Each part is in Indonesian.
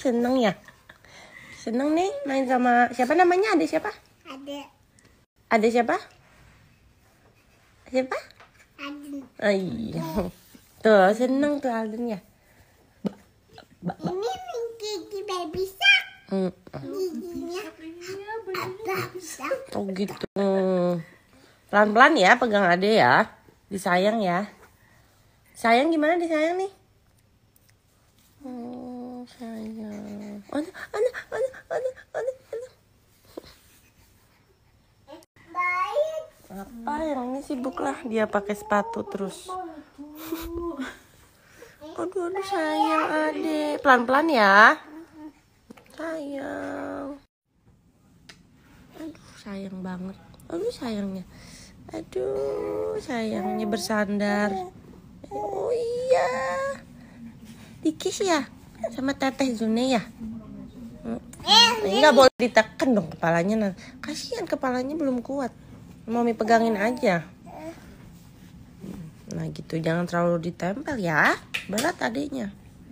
seneng ya? Seneng nih main sama siapa namanya? Ada siapa? Ada siapa? Siapa? Alden. Oh iya. Tuh seneng tuh Alden ya. Ini gigi baby shark. Giginya Oh gitu. Pelan-pelan ya pegang Ade ya. Disayang ya. Sayang gimana disayang nih? Oh sayang. Aduh. baik. Apa yang ini sibuk lah dia pakai sepatu terus. Aduh sayang Ade. Pelan-pelan ya. Sayang. Aduh sayang banget. Aduh sayangnya. Aduh sayangnya bersandar. Oh iya. Dikis ya sama Teteh Zune ya. Nggak boleh ditekan dong kepalanya. Kasihan kepalanya belum kuat. Mami pegangin aja. Nah gitu jangan terlalu ditempel ya. Berat adiknya.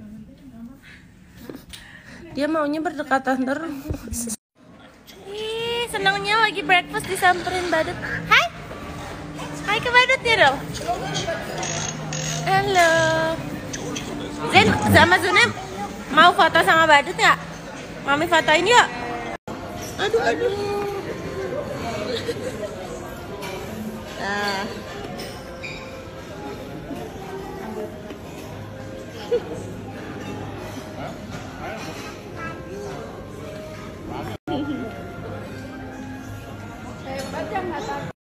Dia maunya berdekatan terus. Ih, senangnya lagi breakfast disamperin badut. Hai. Hai ke badutnya dong. Halo. Zen sama Zunem mau foto sama badut nggak? Mami fotoin yuk. Aduh. Hebat ya nggak takut.